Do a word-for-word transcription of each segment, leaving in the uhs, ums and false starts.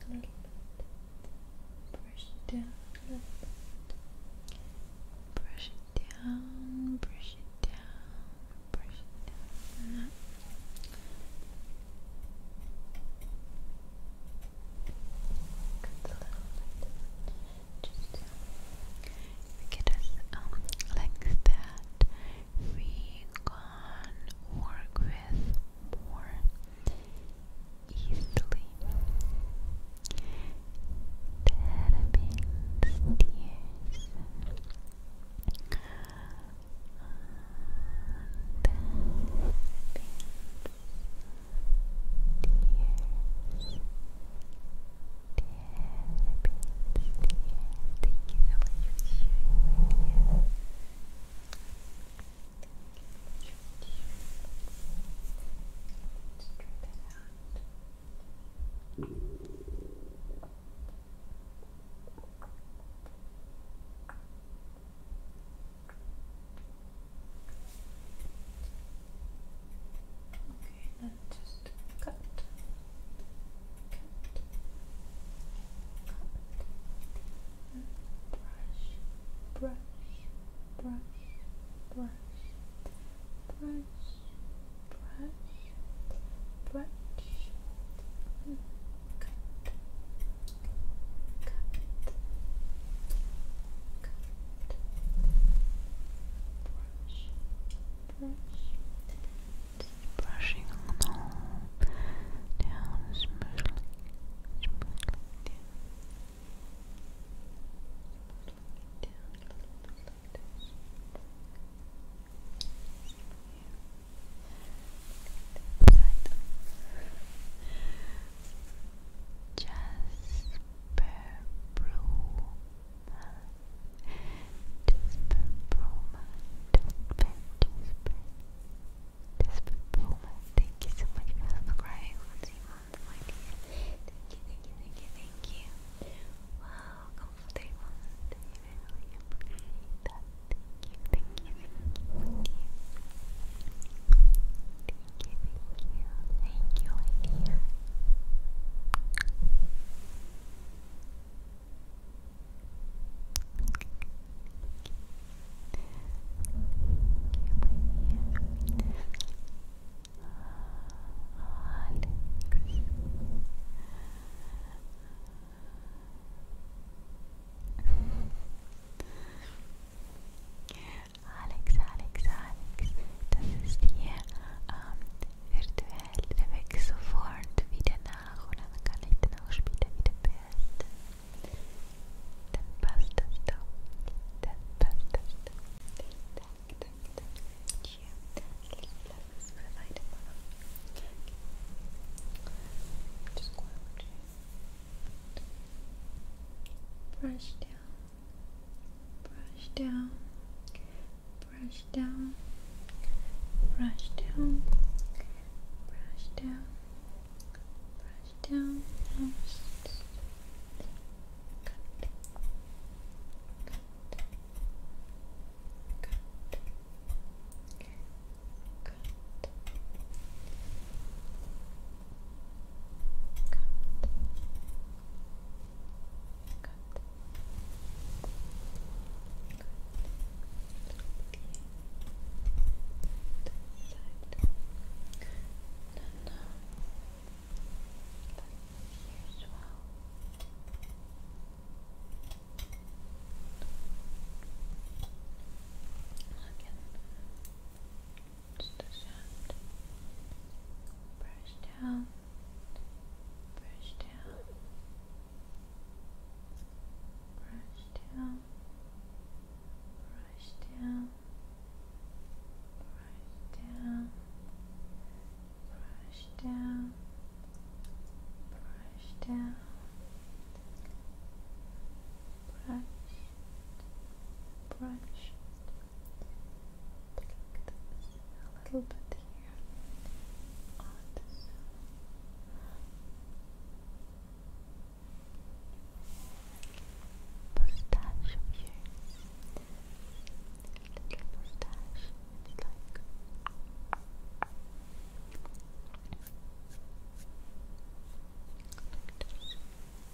a little bit. Brush it down a little bit. Brush it down, brush it down, brush it down. Now. Cut a little bit. Just get us um like that. We can work with more easily. Terrapins, tears. Okay, now just cut, cut, cut, and brush, brush, brush, brush, brush, brush, brush, and cut, cut, cut, brush, brush. Just brushing on all down smoothly, smoothly down, smoothly down a little bit like this. Side. Jasper Bruma, Jasper Bruma, Jasper, Jasper. Jasper Bruma, thank you so much for subscribing once a month, my dear. Thank you, thank you, thank you, thank you. Wow, comfortable. I really appreciate that. Thank you, thank you, thank you, thank you. Thank you, thank you, thank you, Alex, Alex, Alex, das ist hier ähm, virtuell, der wächst sofort wieder nach und dann kann ich den auch später wieder bürsten. Dann passt das doch, dann passt das doch. Danke, danke, danke. Hier, lass uns mal weitermachen. Just go out here. Brush down, brush down, brush down, brush down, brush down, brush down. Now just cut, cut, cut, cut, down, brush down, brush down, brush down, brush down, brush down, brush down, brush, brush, a little bit here on this. Mustache of yours, little mustache, it's like like this.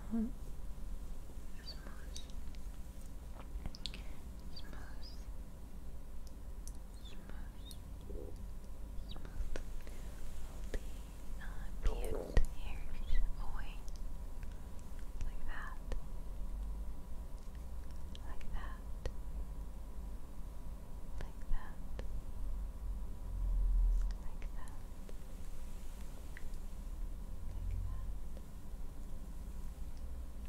smooth, smooth, smooth, smooth, smooth. All the uh, beard hairs away, like that, like that, like that, like that, like that.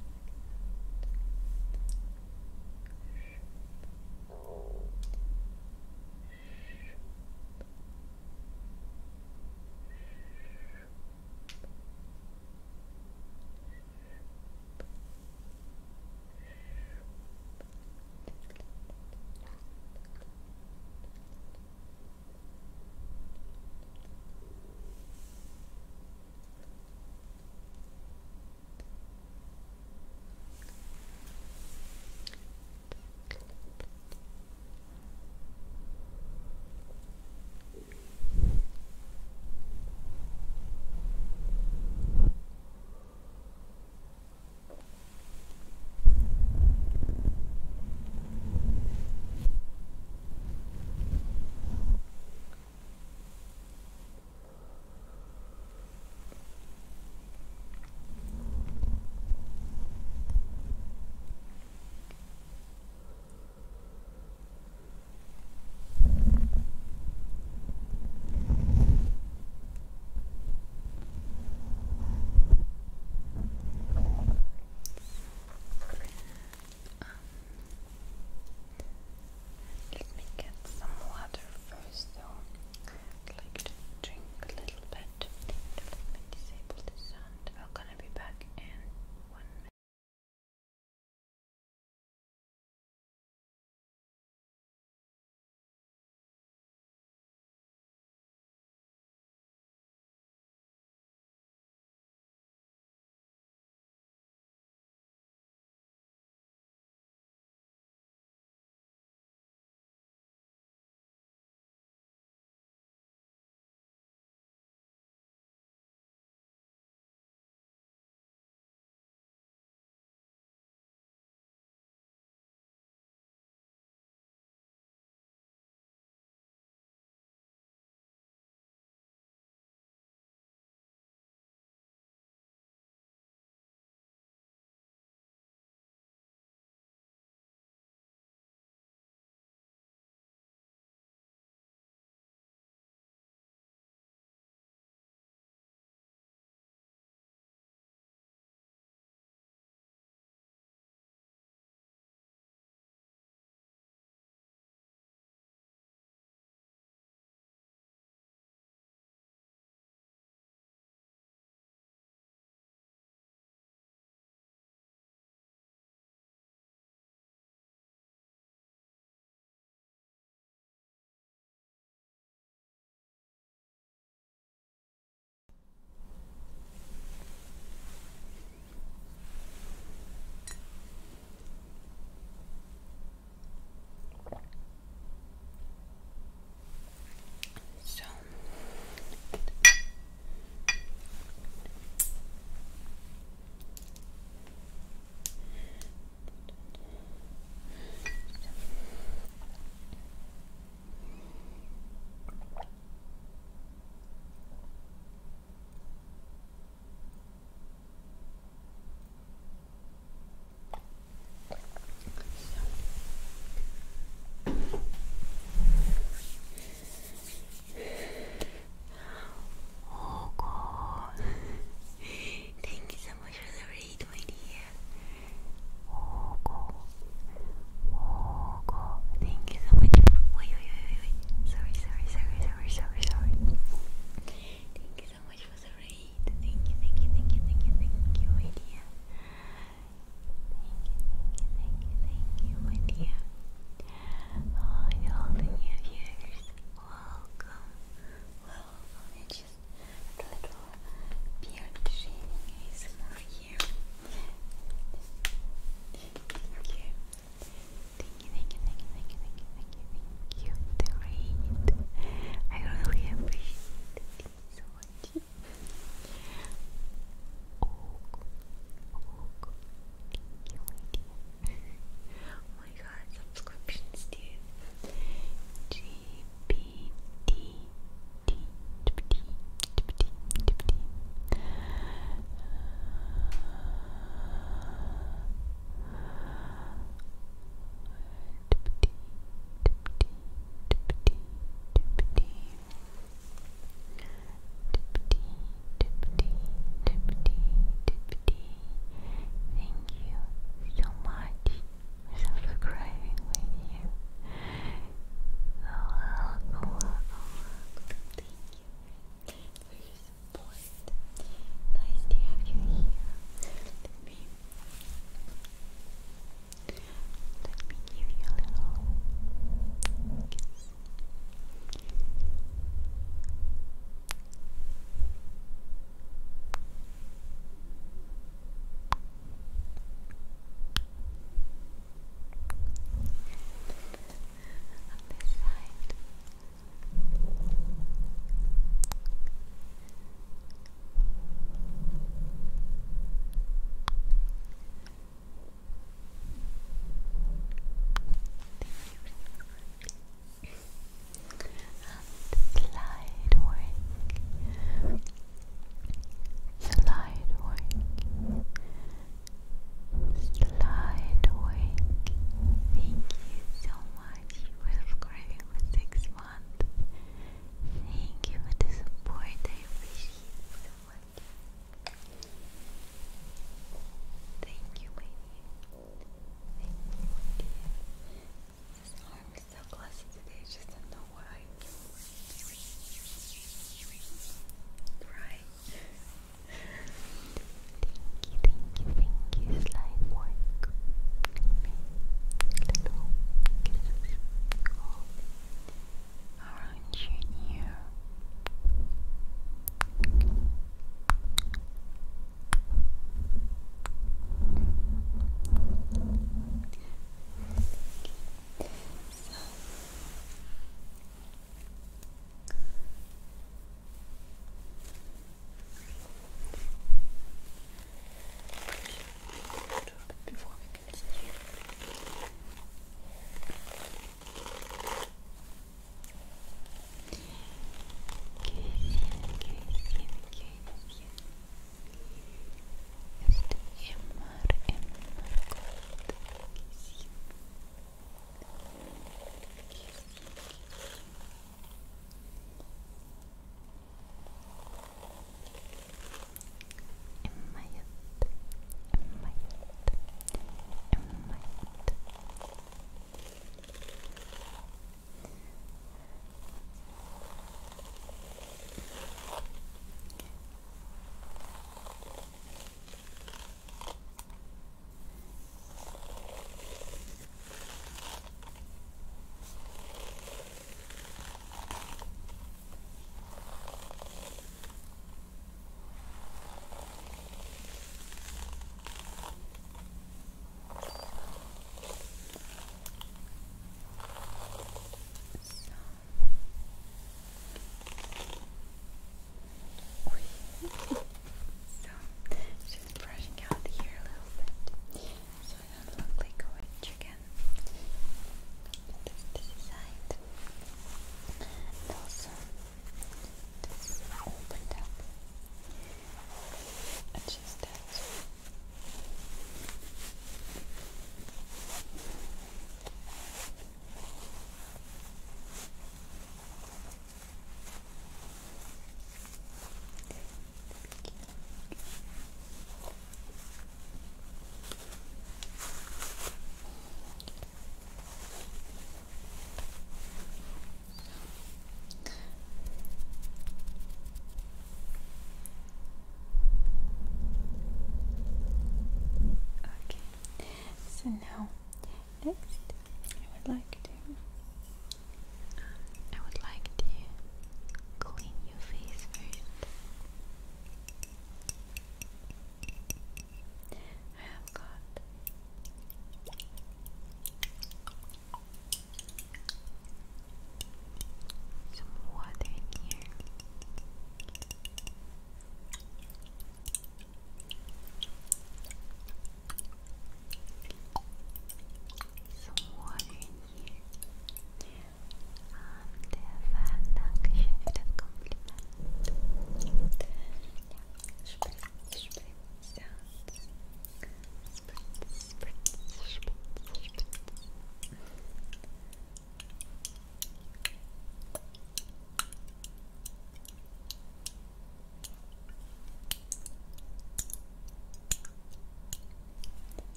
So now, next